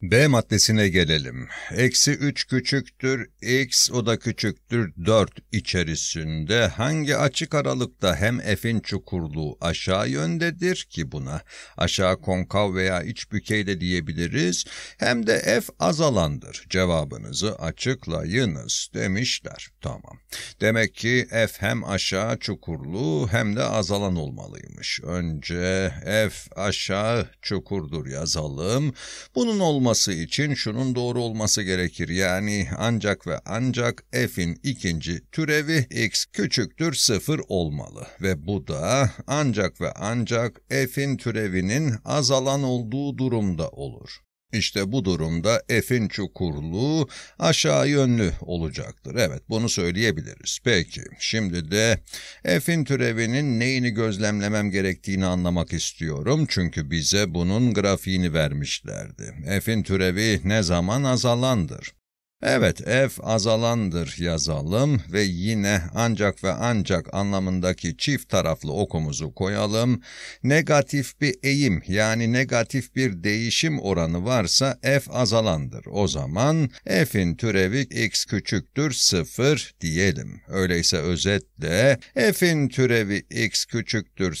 B maddesine gelelim. Eksi 3 küçüktür x, o da küçüktür 4 içerisinde hangi açık aralıkta hem f'in çukurluğu aşağı yöndedir ki buna aşağı konkav veya iç bükey de diyebiliriz, hem de f azalandır. Cevabınızı açıklayınız demişler. Tamam. Demek ki f hem aşağı çukurluğu hem de azalan olmalıymış. Önce f aşağı çukurdur yazalım. Bunun olması için şunun doğru olması gerekir. Yani ancak ve ancak f'in ikinci türevi x küçüktür 0 olmalı. Ve bu da ancak ve ancak f'in türevinin azalan olduğu durumda olur. İşte bu durumda f'in çukurluğu aşağı yönlü olacaktır. Evet, bunu söyleyebiliriz. Peki, şimdi de f'in türevinin neyini gözlemlemem gerektiğini anlamak istiyorum. Çünkü bize bunun grafiğini vermişlerdi. F'in türevi ne zaman azalandır? Evet, f azalandır yazalım ve yine ancak ve ancak anlamındaki çift taraflı okumuzu koyalım. Negatif bir eğim, yani negatif bir değişim oranı varsa f azalandır. O zaman f'in türevi x küçüktür 0 diyelim. Öyleyse özetle f'in türevi x küçüktür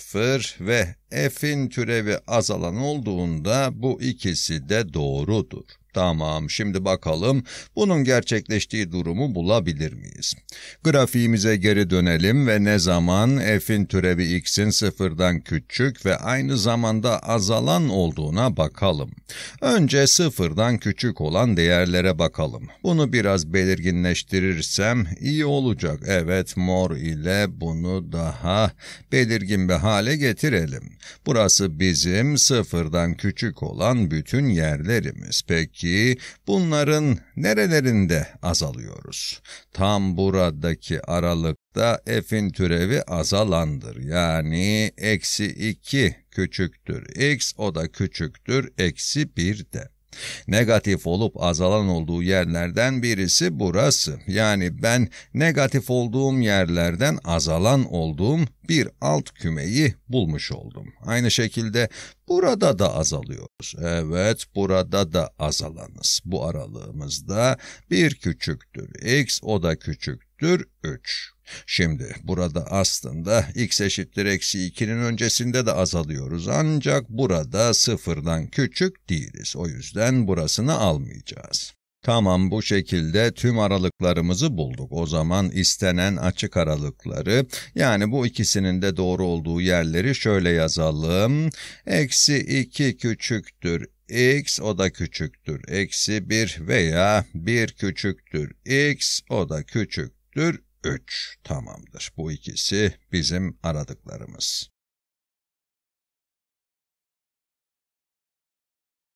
0 ve f'in türevi azalan olduğunda bu ikisi de doğrudur. Tamam, şimdi bakalım bunun gerçekleştiği durumu bulabilir miyiz? Grafiğimize geri dönelim ve ne zaman f'in türevi x'in sıfırdan küçük ve aynı zamanda azalan olduğuna bakalım. Önce sıfırdan küçük olan değerlere bakalım. Bunu biraz belirginleştirirsem iyi olacak. Evet, mor ile bunu daha belirgin bir hale getirelim. Burası bizim sıfırdan küçük olan bütün yerlerimiz. Peki, bunların nerelerinde azalıyoruz? Tam buradaki aralıkta f'in türevi azalandır. Yani eksi 2 küçüktür x, o da küçüktür eksi 1 de. Negatif olup azalan olduğu yerlerden birisi burası. Yani ben negatif olduğum yerlerden azalan olduğum bir alt kümeyi bulmuş oldum. Aynı şekilde burada da azalıyoruz. Evet, burada da azalanız. Bu aralığımızda 1 küçüktür x, o da küçüktür 3. Şimdi burada aslında x eşittir eksi 2'nin öncesinde de azalıyoruz. Ancak burada sıfırdan küçük değiliz. O yüzden burasını almayacağız. Tamam, bu şekilde tüm aralıklarımızı bulduk. O zaman istenen açık aralıkları, yani bu ikisinin de doğru olduğu yerleri şöyle yazalım. Eksi 2 küçüktür x, o da küçüktür eksi 1 veya 1 küçüktür x, o da küçüktür 3. Tamamdır. Bu ikisi bizim aradıklarımız.